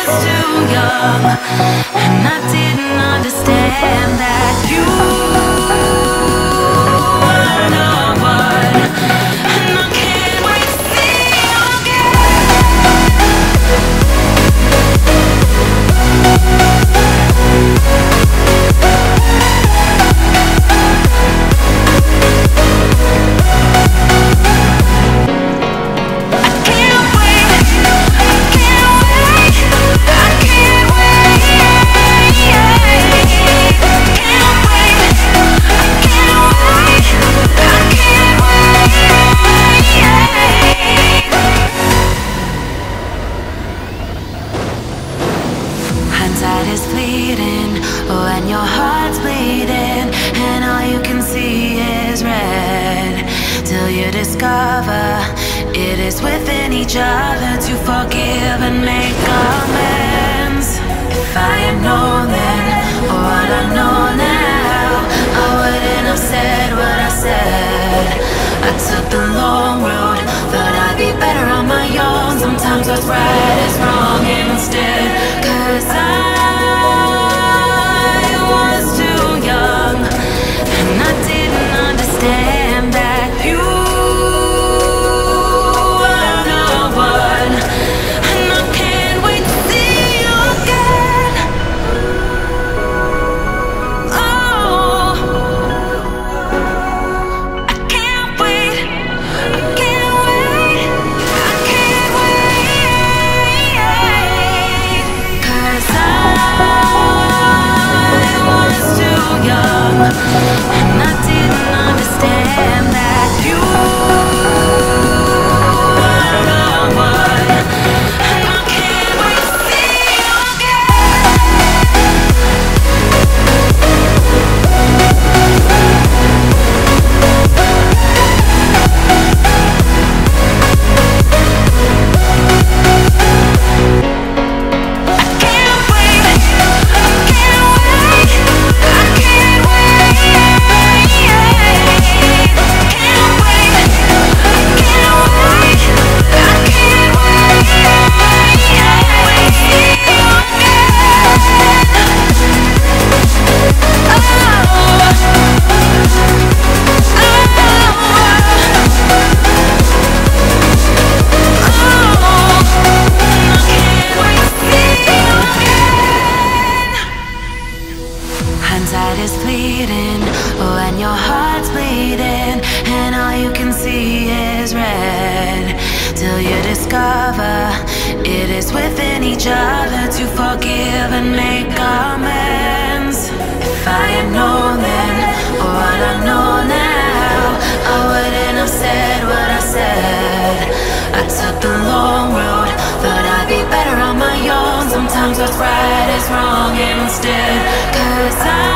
was too young, and I didn't understand that you were no one, and I can't wait to see you is bleeding, when your heart's bleeding, and all you can see is red, till you discover it is within each other to forgive and make amends. If I had known then what I know now, I wouldn't have said what I said. I took the long road, thought I'd be better on my own. Sometimes what's right is wrong instead, 'cause I was too young, and I didn't understand that you were no one, and I can't wait to see you again. Oh, I can't wait, I can't wait, I can't wait, 'cause I was too young, and I didn't understand that you were no one, and I can't wait to see you is bleeding, when your heart's bleeding, and all you can see is red, till you discover it is within each other to forgive and make amends. If I had known then what I know now, I wouldn't have said what I said. I took the long road, thought I'd be better on my own. Sometimes what's right is wrong instead, 'cause I